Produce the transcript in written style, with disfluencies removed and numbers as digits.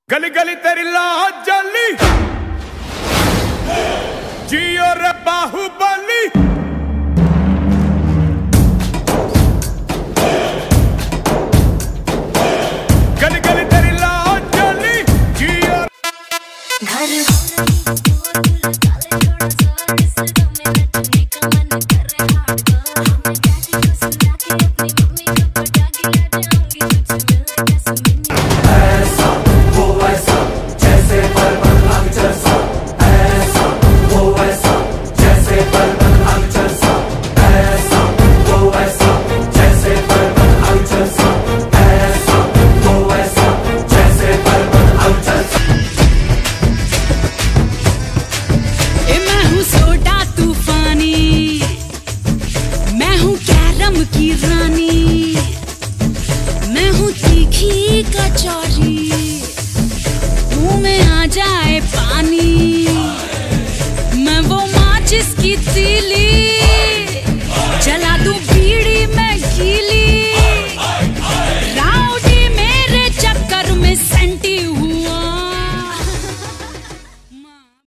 गली गली तेरी लाज जली जियो रे बाहुबली। गली गली तेरी लाज जली जियो की रानी, मैं हूँ तीखी कचौरी, मुंह में आ जाए पानी, मैं वो माचिस की तीली, जला दूं